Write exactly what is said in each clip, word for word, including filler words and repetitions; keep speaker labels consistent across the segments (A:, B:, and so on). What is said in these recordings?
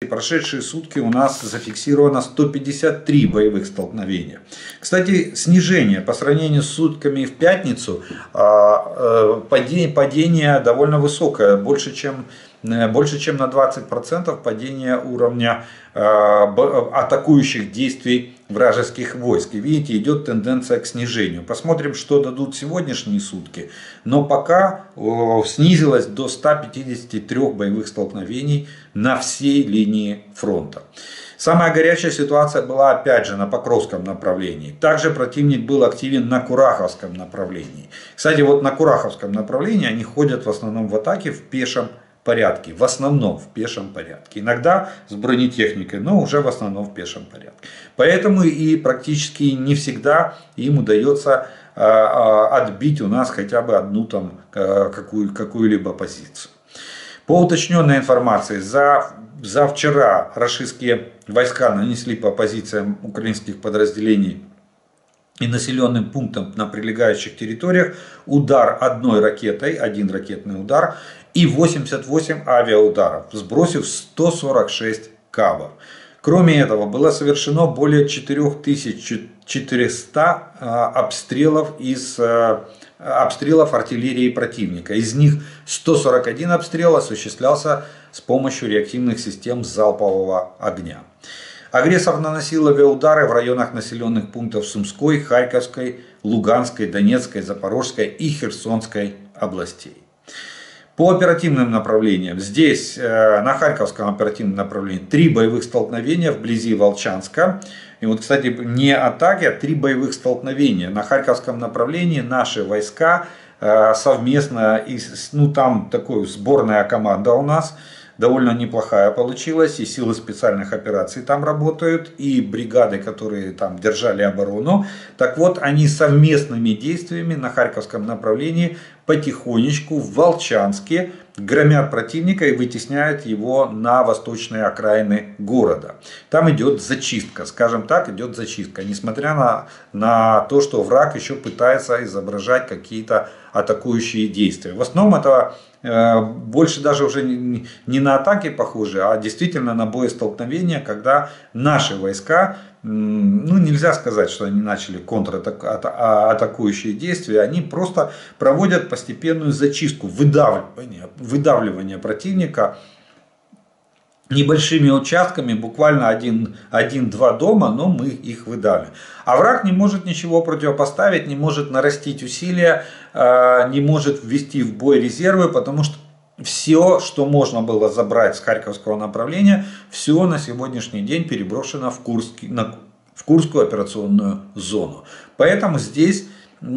A: Прошедшие сутки у нас зафиксировано сто пятьдесят три боевых столкновения. Кстати, снижение по сравнению с сутками в пятницу, падение, падение довольно высокое, больше чем, больше чем на двадцать процентов падение уровня атакующих действий вражеских войск. И видите, идет тенденция к снижению. Посмотрим, что дадут сегодняшние сутки. Но пока снизилось до ста пятидесяти трёх боевых столкновений на всей линии фронта. Самая горячая ситуация была опять же на Покровском направлении. Также противник был активен на Кураховском направлении. Кстати, вот на Кураховском направлении они ходят в основном в атаке в пешем порядке. В основном в пешем порядке. Иногда с бронетехникой, но уже в основном в пешем порядке. Поэтому и практически не всегда им удается отбить у нас хотя бы одну там какую, какую-либо позицию. По уточненной информации, за, за вчера рашистские войска нанесли по позициям украинских подразделений и населенным пунктам на прилегающих территориях удар одной ракетой, один ракетный удар и восемьдесят восемь авиаударов, сбросив сто сорок шесть кабов. Кроме этого, было совершено более четырёх тысяч четырёхсот обстрелов, из, обстрелов артиллерии противника. Из них сто сорок один обстрел осуществлялся с помощью реактивных систем залпового огня. Агрессор наносил авиаудары в районах населенных пунктов Сумской, Харьковской, Луганской, Донецкой, Запорожской и Херсонской областей. По оперативным направлениям, здесь на Харьковском оперативном направлении три боевых столкновения вблизи Волчанска. И вот, кстати, не атаки, а три боевых столкновения. На Харьковском направлении наши войска совместно, ну там такая сборная команда у нас, довольно неплохая получилась, и силы специальных операций там работают, и бригады, которые там держали оборону. Так вот, они совместными действиями на Харьковском направлении потихонечку в Волчанске громят противника и вытесняют его на восточные окраины города. Там идет зачистка, скажем так, идет зачистка, несмотря на, на то, что враг еще пытается изображать какие-то атакующие действия. В основном это э, больше даже уже не, не на атаки похоже, а действительно на боестолкновения, когда наши войска, ну нельзя сказать, что они начали контратакующие действия, они просто проводят постепенную зачистку, выдавливание, выдавливание противника небольшими участками, буквально один-два дома, но мы их выдали. А враг не может ничего противопоставить, не может нарастить усилия, не может ввести в бой резервы, потому что все, что можно было забрать с Харьковского направления, все на сегодняшний день переброшено в, Курский, на, в Курскую операционную зону. Поэтому здесь,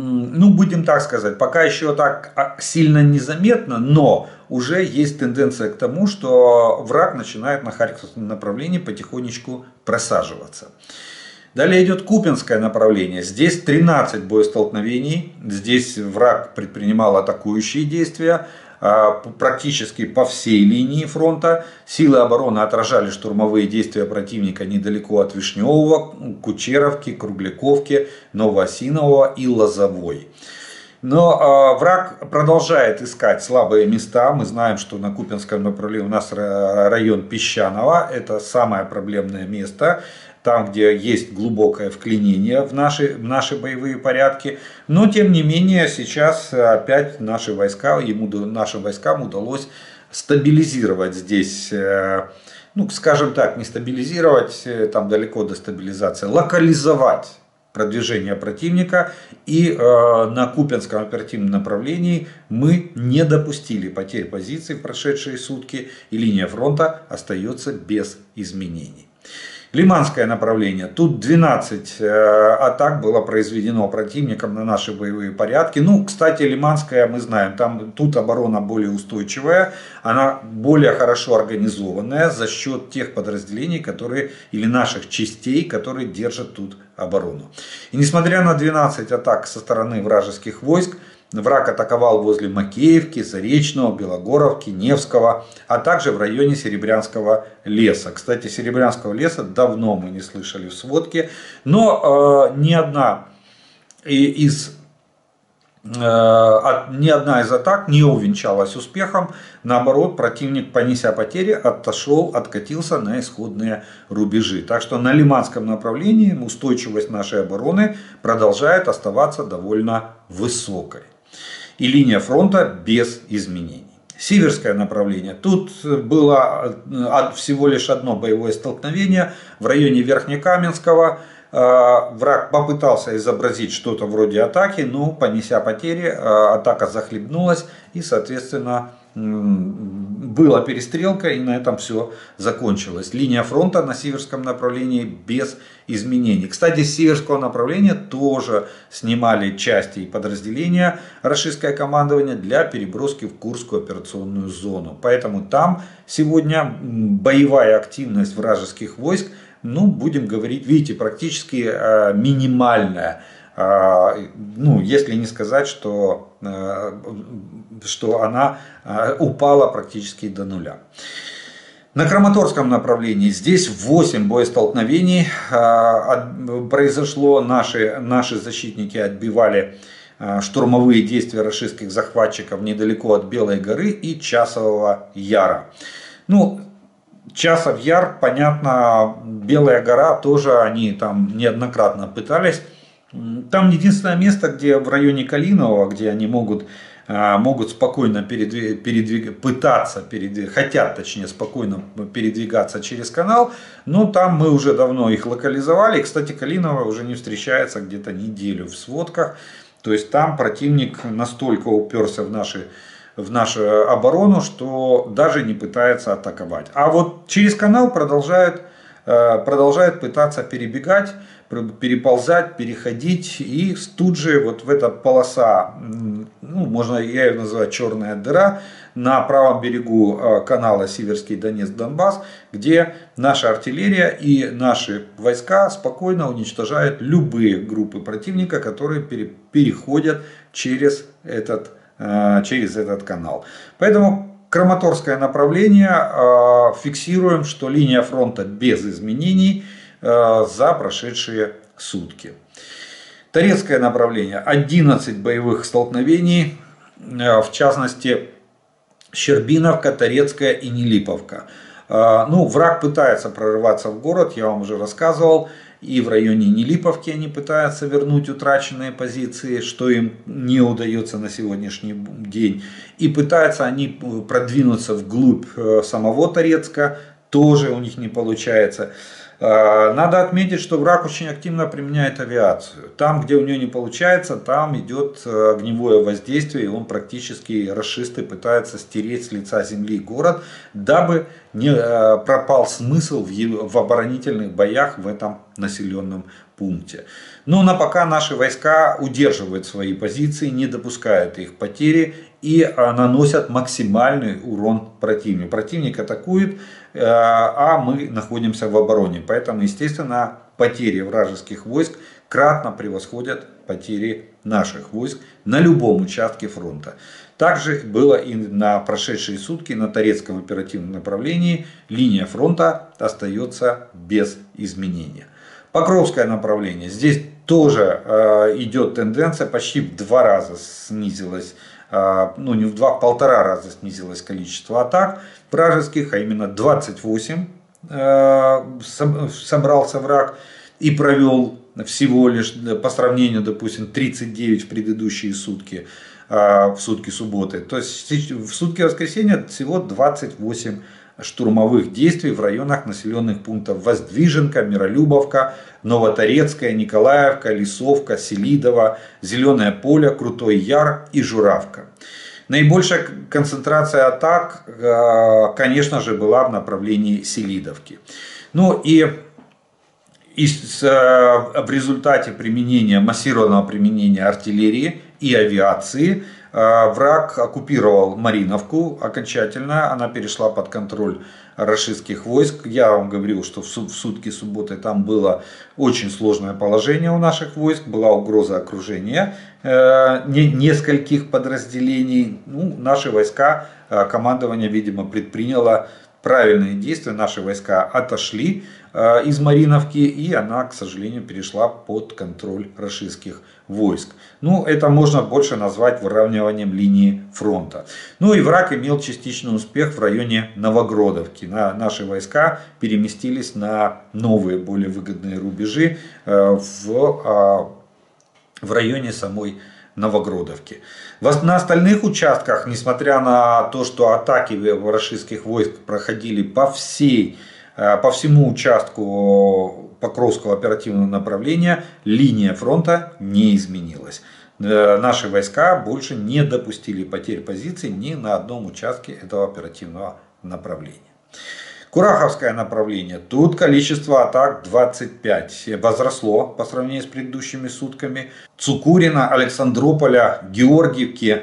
A: ну будем так сказать, пока еще так сильно незаметно, но уже есть тенденция к тому, что враг начинает на Харьковском направлении потихонечку просаживаться. Далее идет Купянское направление. Здесь тринадцать боестолкновений. Здесь враг предпринимал атакующие действия практически по всей линии фронта. Силы обороны отражали штурмовые действия противника недалеко от Вишневого, Кучеровки, Кругляковки, Новоосинового и Лозовой. Но э, враг продолжает искать слабые места. Мы знаем, что на Купянском направлении у нас район Песчаного. Это самое проблемное место. Там, где есть глубокое вклинение в наши, в наши боевые порядки. Но, тем не менее, сейчас опять наши войска, ему, нашим войскам удалось стабилизировать здесь, ну, скажем так, не стабилизировать, там далеко до стабилизации, локализовать продвижение противника. И э, на Купянском оперативном направлении мы не допустили потерь позиций в прошедшие сутки. И линия фронта остается без изменений. Лиманское направление. Тут двенадцать э, атак было произведено противником на наши боевые порядки. Ну, кстати, Лиманская, мы знаем, там, тут оборона более устойчивая, она более хорошо организованная за счет тех подразделений, которые, или наших частей, которые держат тут оборону. И несмотря на двенадцать атак со стороны вражеских войск, враг атаковал возле Макеевки, Заречного, Белогоровки, Невского, а также в районе Серебрянского леса. Кстати, Серебрянского леса давно мы не слышали в сводке, но э, ни одна из ни одна из атак не увенчалась успехом. Наоборот, противник, понеся потери, отошел, откатился на исходные рубежи. Так что на Лиманском направлении устойчивость нашей обороны продолжает оставаться довольно высокой. И линия фронта без изменений. Северское направление. Тут было всего лишь одно боевое столкновение в районе Верхнекаменского. Враг попытался изобразить что-то вроде атаки, но, понеся потери, атака захлебнулась и, соответственно, была перестрелка, и на этом все закончилось. Линия фронта на северском направлении без изменений. Кстати, с северского направления тоже снимали части и подразделения российское командование для переброски в Курскую операционную зону. Поэтому там сегодня боевая активность вражеских войск, ну, будем говорить, видите, практически э, минимальная. Э, ну, если не сказать, что, э, что она э, упала практически до нуля. На Краматорском направлении здесь восемь боестолкновений э, произошло. Наши, наши защитники отбивали э, штурмовые действия российских захватчиков недалеко от Белой горы и Часового Яра. Ну, Часов Яр, понятно, Белая гора тоже они там неоднократно пытались. Там единственное место, где в районе Калинового, где они могут, могут спокойно передвиг, передвиг, пытаться, передвиг, хотят точнее спокойно передвигаться через канал. Но там мы уже давно их локализовали. Кстати, Калиново уже не встречается где-то неделю в сводках. То есть там противник настолько уперся в наши... в нашу оборону, что даже не пытается атаковать. А вот через канал продолжает, продолжает пытаться перебегать, переползать, переходить. И тут же вот в эта полоса, ну, можно я ее называть черная дыра, на правом берегу канала Северский Донец-Донбасс, где наша артиллерия и наши войска спокойно уничтожают любые группы противника, которые переходят через этот через этот канал. Поэтому Краматорское направление фиксируем, что линия фронта без изменений за прошедшие сутки. Торецкое направление. одиннадцать боевых столкновений, в частности Щербиновка, Торецкая и Нелиповка. Ну, враг пытается прорываться в город, я вам уже рассказывал. И в районе Нелиповки они пытаются вернуть утраченные позиции, что им не удается на сегодняшний день. И пытаются они продвинуться вглубь самого Торецка, тоже у них не получается. Надо отметить, что враг очень активно применяет авиацию. Там, где у него не получается, там идет огневое воздействие, и он практически, рашисты пытаются стереть с лица земли город, дабы не пропал смысл в оборонительных боях в этом населенном пункте. Но на пока наши войска удерживают свои позиции, не допускают их потери и наносят максимальный урон противнику. Противник атакует, а мы находимся в обороне. Поэтому, естественно, потери вражеских войск кратно превосходят потери наших войск на любом участке фронта. Также было и на прошедшие сутки на Торецком оперативном направлении. Линия фронта остается без изменения. Покровское направление. Здесь тоже э, идет тенденция, почти в два раза снизилась, э, ну не в два, в полтора раза снизилось количество атак вражеских, а именно двадцать восемь э, собрался враг и провел всего лишь, по сравнению, допустим, тридцать девять в предыдущие сутки, э, в сутки субботы. То есть в сутки воскресенья всего двадцать восемь штурмовых действий в районах населенных пунктов Воздвиженка, Миролюбовка, Новоторецкая, Николаевка, Лисовка, Селидово, Зеленое поле, Крутой Яр и Журавка. Наибольшая концентрация атак, конечно же, была в направлении Селидовки. Ну и в результате применения, массированного применения артиллерии и авиации враг оккупировал Мариновку окончательно, она перешла под контроль рашистских войск. Я вам говорил, что в сутки субботы там было очень сложное положение у наших войск, была угроза окружения нескольких подразделений. Ну, наши войска, командование, видимо, предприняло правильные действия, наши войска отошли э, из Мариновки, и она, к сожалению, перешла под контроль рашистских войск. Ну, это можно больше назвать выравниванием линии фронта. Ну и враг имел частичный успех в районе Новогродовки. На, наши войска переместились на новые, более выгодные рубежи э, в, э, в районе самой Новогродовки. На остальных участках, несмотря на то, что атаки рашистских войск проходили по, всей, по всему участку Покровского оперативного направления, линия фронта не изменилась. Наши войска больше не допустили потерь позиций ни на одном участке этого оперативного направления. Кураховское направление. Тут количество атак двадцать пять. Возросло по сравнению с предыдущими сутками. Цукурина, Александрополя, Георгиевки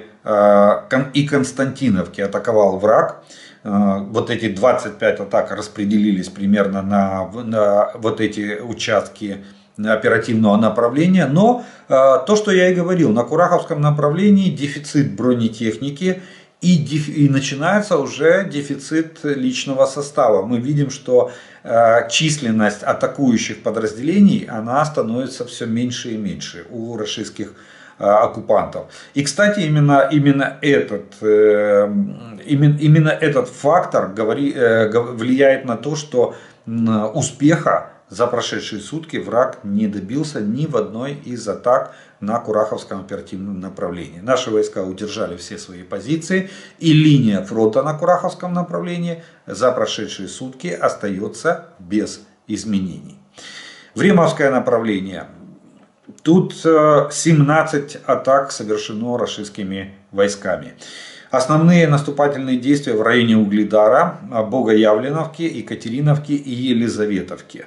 A: и Константиновки атаковал враг. Вот эти двадцать пять атак распределились примерно на, на вот эти участки оперативного направления. Но то, что я и говорил, на Кураховском направлении дефицит бронетехники. И, и начинается уже дефицит личного состава. Мы видим, что э, численность атакующих подразделений она становится все меньше и меньше у рашистских э, оккупантов. И, кстати, именно, именно, этот, э, именно, именно этот фактор говори, э, влияет на то, что э, успеха за прошедшие сутки враг не добился ни в одной из атак на Кураховском оперативном направлении. Наши войска удержали все свои позиции, и линия фронта на Кураховском направлении за прошедшие сутки остается без изменений. Времовское направление. Тут семнадцать атак совершено рашистскими войсками. Основные наступательные действия в районе Угледара, Богоявленовки, Екатериновки и Елизаветовки.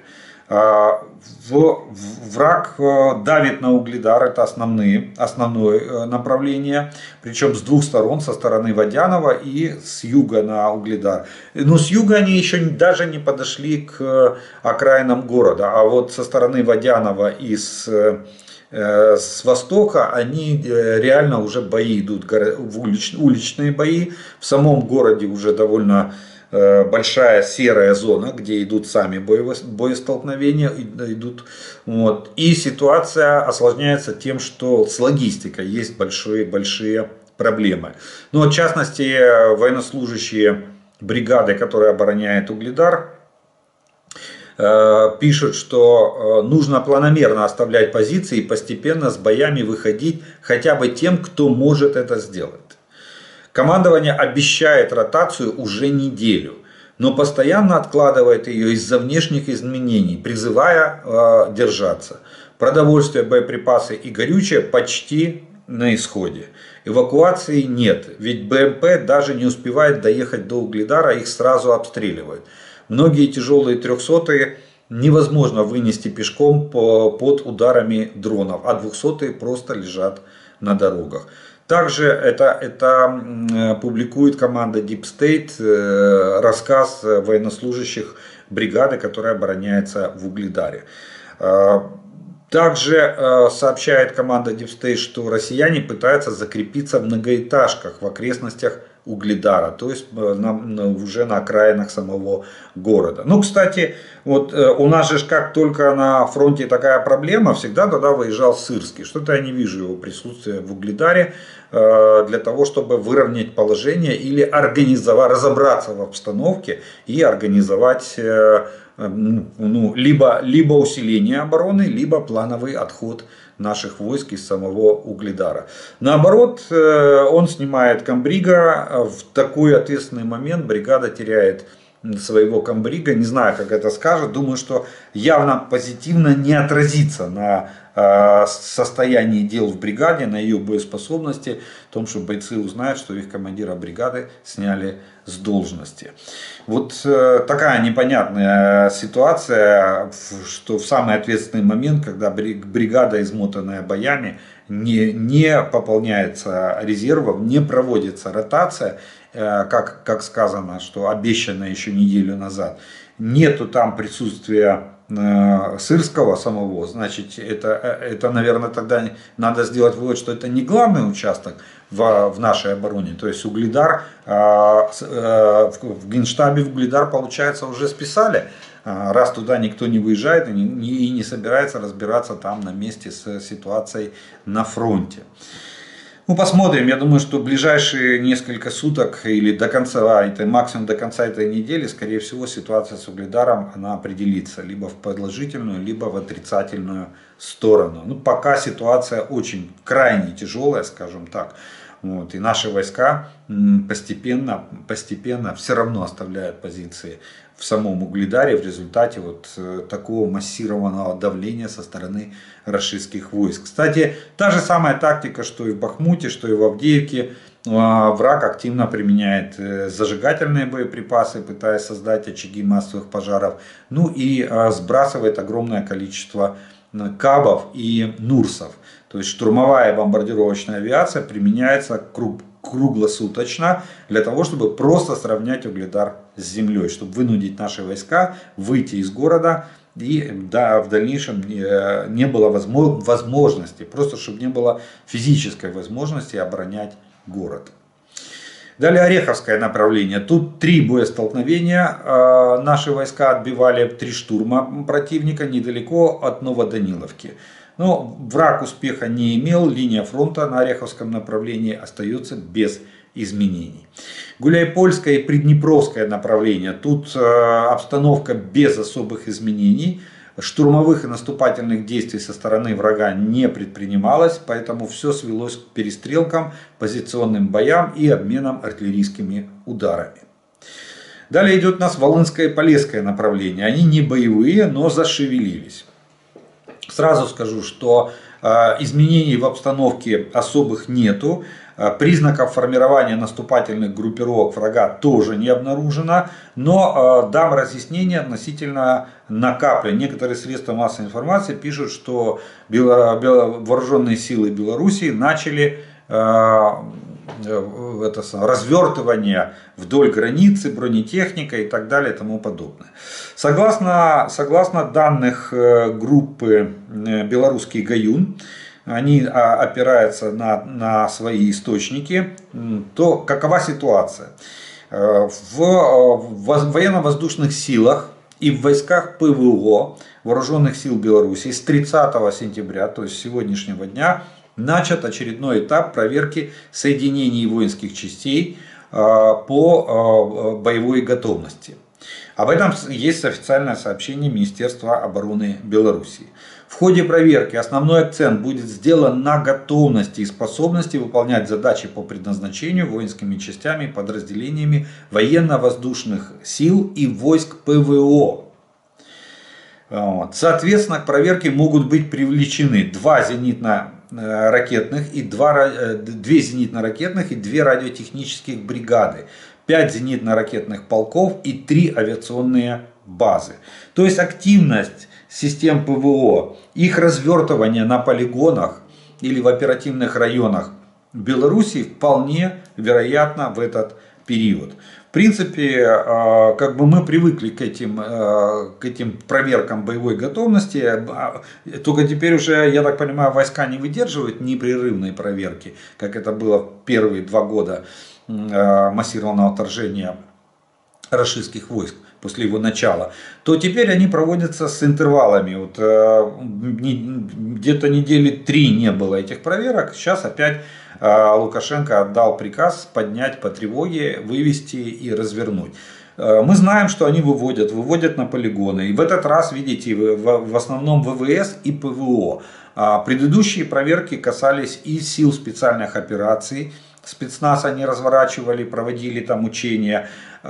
A: Враг давит на Угледар, это основные, основное направление, причем с двух сторон, со стороны Водянова и с юга на Угледар. Но с юга они еще даже не подошли к окраинам города, а вот со стороны Водянова и с, с востока они реально уже бои идут, уличные бои. В самом городе уже довольно большая серая зона, где идут сами боестолкновения, идут, вот. И ситуация осложняется тем, что с логистикой есть большие-большие проблемы. Ну, в частности, военнослужащие бригады, которая обороняет Угледар, пишут, что нужно планомерно оставлять позиции и постепенно с боями выходить хотя бы тем, кто может это сделать. Командование обещает ротацию уже неделю, но постоянно откладывает ее из-за внешних изменений, призывая э, держаться. Продовольствие, боеприпасы и горючее почти на исходе. Эвакуации нет, ведь БМП даже не успевает доехать до Угледара, их сразу обстреливают. Многие тяжелые трехсотые невозможно вынести пешком по, под ударами дронов, а двухсотые просто лежат на дорогах. Также это, это публикует команда Deep State, рассказ военнослужащих бригады, которая обороняется в Угледаре. Также сообщает команда Deep State, что россияне пытаются закрепиться в многоэтажках в окрестностях Угледара, то есть на, на, уже на окраинах самого города. Ну, кстати, вот у нас же как только на фронте такая проблема, всегда туда выезжал Сырский. Что-то я не вижу его присутствия в Угледаре э, для того, чтобы выровнять положение или организовать, разобраться в обстановке и организовать э, ну, либо, либо усиление обороны, либо плановый отход наших войск из самого Угледара. Наоборот, он снимает комбрига. В такой ответственный момент бригада теряет своего комбрига. Не знаю, как это скажет. Думаю, что явно позитивно не отразится на состоянии дел в бригаде, на ее боеспособности, в том, что бойцы узнают, что их командира бригады сняли с должности. Вот такая непонятная ситуация, что в самый ответственный момент, когда бригада, измотанная боями, не, не пополняется резервом, не проводится ротация, как, как сказано, что обещано еще неделю назад, нету там присутствия Сырского самого, значит, это, это, наверное, тогда надо сделать вывод, что это не главный участок в, в нашей обороне. То есть Угледар, в Генштабе Угледар, получается, уже списали, раз туда никто не выезжает и не, и не собирается разбираться там на месте с ситуацией на фронте. Ну, посмотрим. Я думаю, что в ближайшие несколько суток или до конца, этой, максимум до конца этой недели, скорее всего, ситуация с Угледаром, она определится либо в положительную, либо в отрицательную сторону. Ну, пока ситуация очень крайне тяжелая, скажем так. Вот, и наши войска постепенно, постепенно все равно оставляют позиции в самом Угледаре в результате вот такого массированного давления со стороны рашистских войск. Кстати, та же самая тактика, что и в Бахмуте, что и в Авдеевке. Враг активно применяет зажигательные боеприпасы, пытаясь создать очаги массовых пожаров. Ну и сбрасывает огромное количество кабов и нурсов. То есть штурмовая бомбардировочная авиация применяется круглосуточно для того, чтобы просто сравнять Угледар с землей, чтобы вынудить наши войска выйти из города и да, в дальнейшем не было возможности, просто чтобы не было физической возможности оборонять город. Далее Ореховское направление. Тут три боестолкновения. Наши войска отбивали три штурма противника недалеко от Новоданиловки. Но враг успеха не имел, линия фронта на Ореховском направлении остается без изменений. Гуляйпольское и Приднепровское направление. Тут обстановка без особых изменений. Штурмовых и наступательных действий со стороны врага не предпринималось, поэтому все свелось к перестрелкам, позиционным боям и обменам артиллерийскими ударами. Далее идет у нас Волынское и Полесское направление. Они не боевые, но зашевелились. Сразу скажу, что изменений в обстановке особых нету. Признаков формирования наступательных группировок врага тоже не обнаружено. Но дам разъяснение относительно накапления. Некоторые средства массовой информации пишут, что вооруженные силы Белоруссии начали это развертывание вдоль границы, бронетехника и так далее и тому подобное. Согласно, согласно данных группы «Белорусский Гаюн», они опираются на, на свои источники, то какова ситуация? В, в военно-воздушных силах и в войсках ПВО Вооруженных сил Беларуси с тридцатого сентября, то есть сегодняшнего дня, начат очередной этап проверки соединений воинских частей по боевой готовности. Об этом есть официальное сообщение Министерства обороны Беларуси. В ходе проверки основной акцент будет сделан на готовности и способности выполнять задачи по предназначению воинскими частями и подразделениями военно-воздушных сил и войск ПВО. Вот. Соответственно, к проверке могут быть привлечены два зенитно-ракетных и два, две зенитно-ракетных и две радиотехнических бригады, пять зенитно-ракетных полков и три авиационные базы. То есть активность систем ПВО, их развертывание на полигонах или в оперативных районах Беларуси вполне вероятно в этот период. В принципе, как бы мы привыкли к этим, к этим проверкам боевой готовности, только теперь уже, я так понимаю, войска не выдерживают непрерывной проверки, как это было в первые два года массированного вторжения рашистских войск после его начала, то теперь они проводятся с интервалами. Вот, где-то недели три не было этих проверок, сейчас опять Лукашенко отдал приказ поднять по тревоге, вывести и развернуть. Мы знаем, что они выводят, выводят на полигоны. И в этот раз, видите, в основном ВВС и ПВО. Предыдущие проверки касались и сил специальных операций. Спецназ они разворачивали, проводили там учения.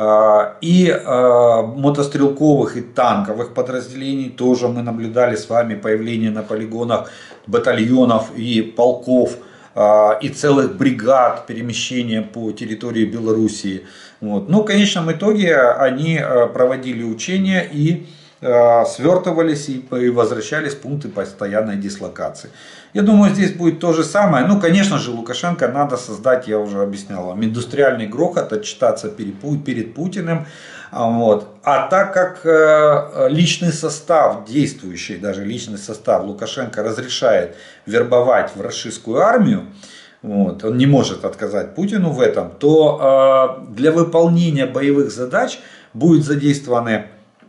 A: И мотострелковых и танковых подразделений тоже мы наблюдали с вами появление на полигонах батальонов и полков и целых бригад перемещения по территории Белоруссии. Вот. Но в конечном итоге они проводили учения и свертывались и возвращались в пункты постоянной дислокации. Я думаю, здесь будет то же самое. Ну, конечно же, Лукашенко надо создать, я уже объяснял вам, индустриальный грохот, отчитаться перед Путиным. Вот. А так как э, личный состав, действующий даже личный состав Лукашенко разрешает вербовать в рашистскую армию, вот, он не может отказать Путину в этом, то э, для выполнения боевых задач будут задействованы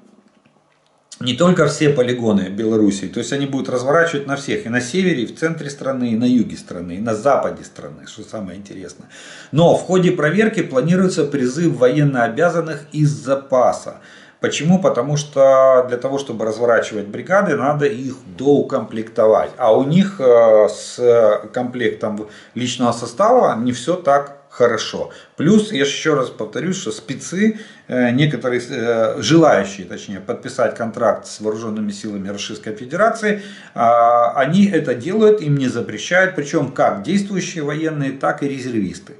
A: не только все полигоны Белоруссии, то есть они будут разворачивать на всех, и на севере, и в центре страны, и на юге страны, и на западе страны, что самое интересное. Но в ходе проверки планируется призыв военнообязанных из запаса. Почему? Потому что для того, чтобы разворачивать бригады, надо их доукомплектовать. А у них с комплектом личного состава не все так хорошо. Плюс, я еще раз повторюсь, что спецы, некоторые желающие, точнее, подписать контракт с вооруженными силами Российской Федерации, они это делают, им не запрещают, причем как действующие военные, так и резервисты.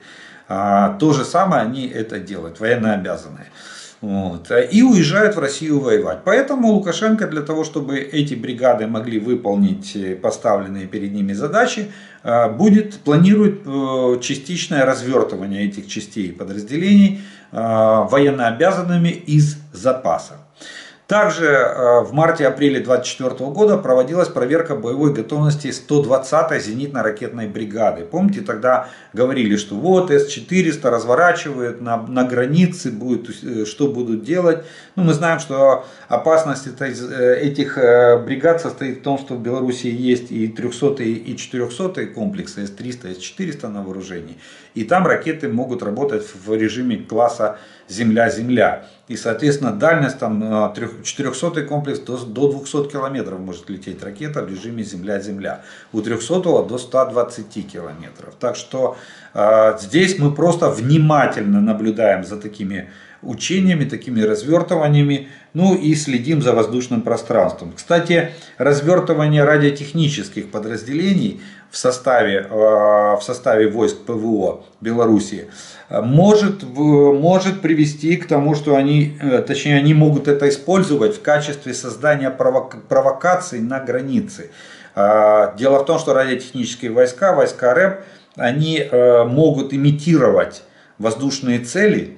A: То же самое они это делают, военнообязанные. Вот. И уезжают в Россию воевать. Поэтому Лукашенко для того, чтобы эти бригады могли выполнить поставленные перед ними задачи, будет, планирует частичное развертывание этих частей и подразделений военнообязанными из запаса. Также в марте-апреле две тысячи двадцать четвёртого года проводилась проверка боевой готовности сто двадцатой зенитно-ракетной бригады. Помните, тогда говорили, что вот эс четыреста разворачивают на, на границе, будет, что будут делать. Ну, мы знаем, что опасность этих бригад состоит в том, что в Беларуси есть и трехсотые, и четырехсотые комплексы, эс триста, эс четыреста на вооружении. И там ракеты могут работать в режиме класса Земля-Земля. И, соответственно, дальность там четырехсотый комплекс до, до двухсот километров может лететь ракета в режиме Земля-Земля. У трехсотого до ста двадцати километров. Так что э, здесь мы просто внимательно наблюдаем за такими учениями, такими развертываниями, ну и следим за воздушным пространством. Кстати, развертывание радиотехнических подразделений в составе, в составе войск ПВО Белоруссии может, может привести к тому, что они, точнее, они могут это использовать в качестве создания провокаций на границе. Дело в том, что радиотехнические войска, войска РЭБ, они могут имитировать воздушные цели,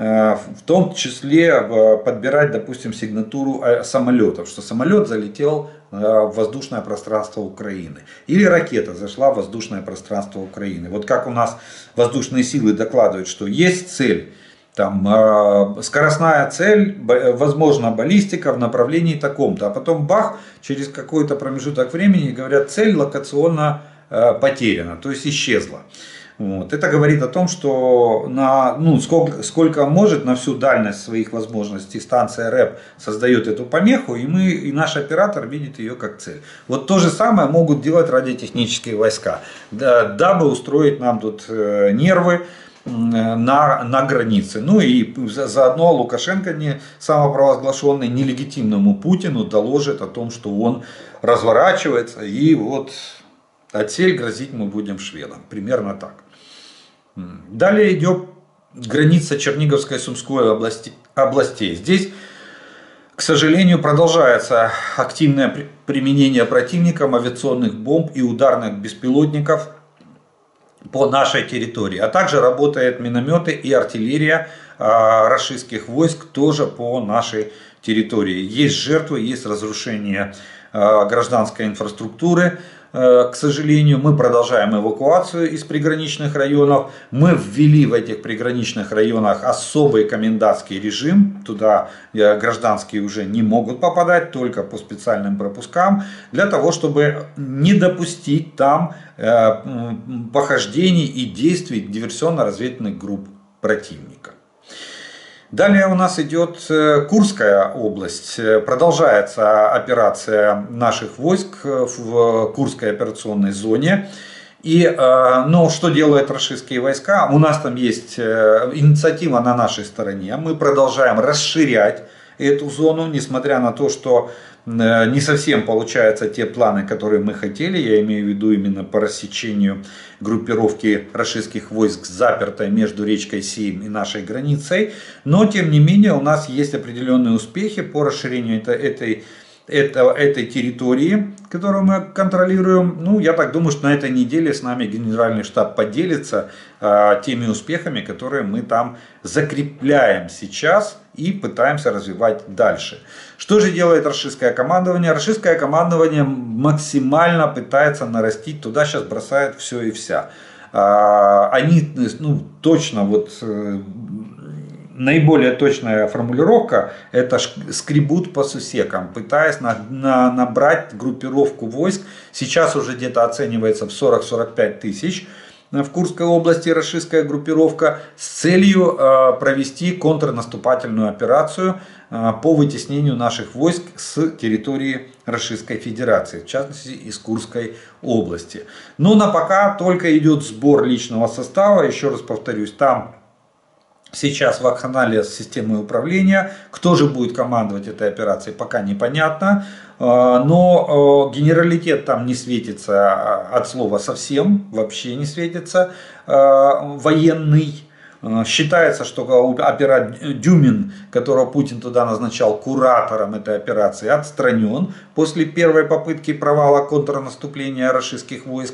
A: в том числе подбирать, допустим, сигнатуру самолетов, что самолет залетел в воздушное пространство Украины. Или ракета зашла в воздушное пространство Украины. Вот как у нас воздушные силы докладывают, что есть цель, там, скоростная цель, возможно, баллистика в направлении таком-то. А потом бах, через какой-то промежуток времени говорят, цель локационно потеряна, то есть исчезла. Вот. Это говорит о том, что на, ну, сколько, сколько может на всю дальность своих возможностей станция РЭБ создает эту помеху, и, мы, и наш оператор видит ее как цель. Вот то же самое могут делать радиотехнические войска, дабы устроить нам тут нервы на, на границе. Ну и заодно Лукашенко, не самопровозглашенный, нелегитимному Путину доложит о том, что он разворачивается, и вот отсель грозить мы будем шведам. Примерно так. Далее идет граница Черниговской и Сумской области, областей. Здесь, к сожалению, продолжается активное применение противником авиационных бомб и ударных беспилотников по нашей территории. А также работают минометы и артиллерия рашистских войск тоже по нашей территории. Есть жертвы, есть разрушение гражданской инфраструктуры. К сожалению, мы продолжаем эвакуацию из приграничных районов. Мы ввели в этих приграничных районах особый комендантский режим. Туда гражданские уже не могут попадать, только по специальным пропускам. Для того, чтобы не допустить там похождений и действий диверсионно-разведывательных групп противника. Далее у нас идет Курская область. Продолжается операция наших войск в Курской операционной зоне. И, ну, что делают рашистские войска? У нас там есть инициатива на нашей стороне. Мы продолжаем расширять эту зону, несмотря на то, что не совсем получаются те планы, которые мы хотели. Я имею в виду именно по рассечению группировки рашистских войск, запертой между речкой Сейм и нашей границей. Но, тем не менее, у нас есть определенные успехи по расширению этой, этой это, этой территории, которую мы контролируем. Ну, я так думаю, что на этой неделе с нами Генеральный штаб поделится э, теми успехами, которые мы там закрепляем сейчас и пытаемся развивать дальше. Что же делает рашистское командование? Рашистское командование максимально пытается нарастить, туда сейчас бросает все и вся. Э, они, ну, точно вот... Э, Наиболее точная формулировка – это скребут по сусекам, пытаясь на, на, набрать группировку войск. Сейчас уже где-то оценивается в сорок — сорок пять тысяч в Курской области рашистская группировка с целью э, провести контрнаступательную операцию э, по вытеснению наших войск с территории Российской Федерации, в частности из Курской области. Но на пока только идет сбор личного состава, еще раз повторюсь, там сейчас вакханалия с системой управления. Кто же будет командовать этой операцией, пока непонятно. Но генералитет там не светится от слова совсем, вообще не светится. Военный. Считается, что опера Дюмин, которого Путин туда назначал куратором этой операции, отстранен после первой попытки провала контрнаступления рашистских войск.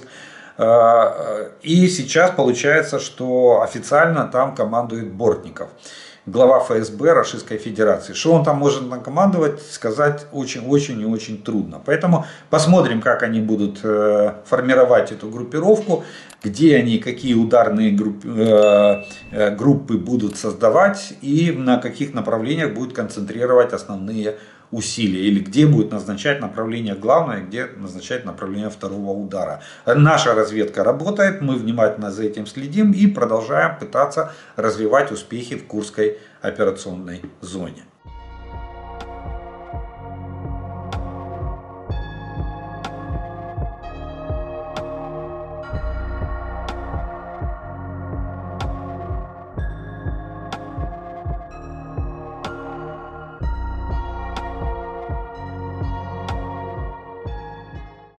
A: И сейчас получается, что официально там командует Бортников, глава эф эс бэ Российской Федерации. Что он там может накомандовать, сказать очень-очень и очень трудно. Поэтому посмотрим, как они будут формировать эту группировку, где они, какие ударные группы, группы будут создавать и на каких направлениях будут концентрировать основные усилия, или где будет назначать направление главное, где назначать направление второго удара. Наша разведка работает, мы внимательно за этим следим и продолжаем пытаться развивать успехи в Курской операционной зоне.